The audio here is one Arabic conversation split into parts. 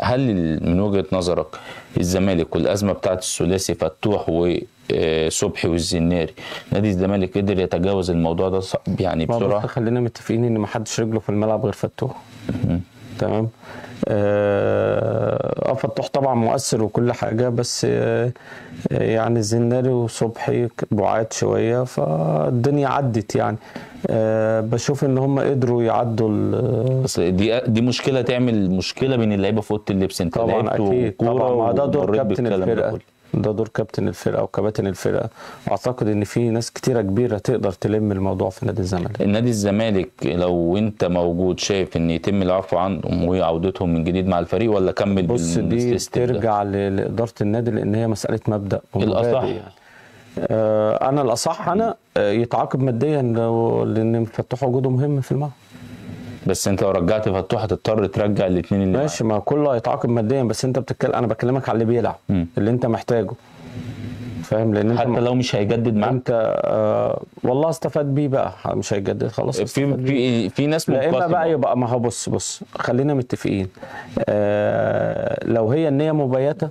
هل من وجهة نظرك الزمالك والأزمة بتاعت الثلاثي فتوح وصبحي والزناري، نادي الزمالك قدر يتجاوز الموضوع ده يعني بسرعة؟ خلينا متفقين ان ما حدش رجله في الملعب غير فتوح. تمام. فتوح طبعا مؤثر وكل حاجة، بس يعني الزناري وصبحي بعاد شوية فالدنيا عدت يعني. بشوف ان هم قدروا يعدوا. بس دي مشكله تعمل مشكله بين اللعيبه في اوضه اللبس. انت طبعا اكيد طبعا، ما ده دور كابتن الفرقه، ده دور كابتن الفرقه وكباتن الفرقه. واعتقد ان في ناس كتيره كبيره تقدر تلم الموضوع في نادي الزمالك. النادي الزمالك لو انت موجود شايف ان يتم العفو عنهم وعودتهم من جديد مع الفريق، ولا كمل؟ بص دي ترجع لاداره النادي، لان هي مساله مبدا الاصح يعني. انا الاصح انا يتعاقب ماديا، لان فتوح وجوده مهم في الملعب. بس انت لو رجعت فتوح هتضطر ترجع الاثنين اللي ماشي، ما كله هيتعاقب ماديا، بس انت بتتكلم، انا بكلمك على اللي بيلعب اللي انت محتاجه، فاهم؟ لان حتى لو مش هيجدد معاك انت والله استفاد بيه بقى، مش هيجدد خلاص. في ناس منقسمه. لا اما بقى يبقى، ما هو بص خلينا متفقين. لو هي النيه مبيته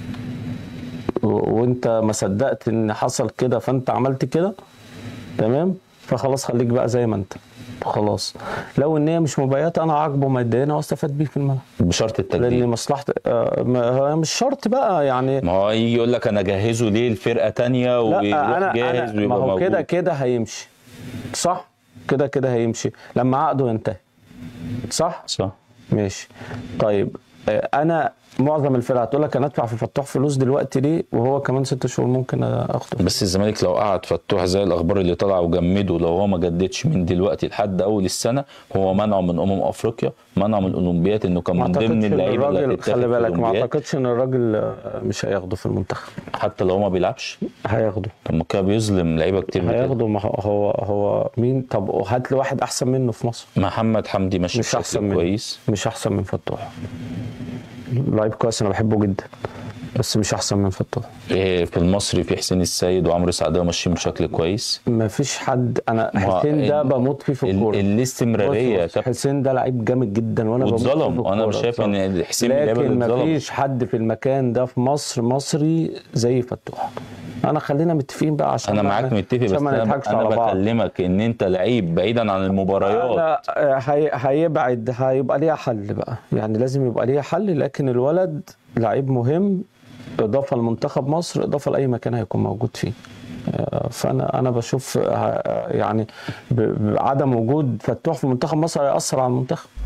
وانت ما صدقت ان حصل كده فانت عملت كده، تمام، فخلاص خليك بقى زي ما انت خلاص. لو النيه مش مبيته انا عاقبه ماديا واستفاد بيه في الملعب بشرط التجديد، لان مصلحه مش شرط بقى يعني. ما هو يجي يقول لك انا جهزه ليه لفرقه ثانيه ويروح جاهز ويبقى ما هو موجود. كده هيمشي، صح؟ كده هيمشي لما عقده ينتهي، صح؟ ماشي. طيب انا معظم الفرق هتقول لك انا ادفع في فتوح فلوس دلوقتي ليه وهو كمان 6 شهور ممكن اخده. بس الزمالك لو قعد فتوح زي الاخبار اللي طالعه وجمده، لو هو ما جددش من دلوقتي لحد اول السنه، هو منعه من افريقيا، منعه من الاولمبيات، انه كان من ضمن اللعيبه اللي هتتاخد. خلي بالك، ما اعتقدش ان الراجل مش هياخده في المنتخب حتى لو ما بيلعبش هياخده. طب ما كده بيظلم لعيبه كتير. هياخده. ما هو مين؟ طب هات لي واحد احسن منه في مصر. محمد حمدي ماشي مش احسن كويس، مش احسن من فتوح. لعيب كويس انا بحبه جدا، بس مش احسن من فتوح. في المصري في حسين السيد وعمرو سعداوي ماشيين بشكل كويس. ما فيش حد. انا حسين ده بموت فيه في الكوره. الاستمراريه حسين ده لعيب جامد جدا وانا بموت فيه في الكوره. وانا مش شايف ان حسين لكن ما فيش حد في المكان ده في مصر مصري زي فتوح. انا خلينا متفقين بقى عشان انا معاك متفق، بس انا بكلمك ان انت لعيب بعيدا عن المباريات. هيبعد، هيبقى ليها حل بقى يعني، لازم يبقى ليها حل. لكن الولد لعيب مهم، اضافه لمنتخب مصر، اضافه لاي مكان هيكون موجود فيه. فانا بشوف يعني بعدم وجود فتوح في منتخب مصر هيأثر على المنتخب.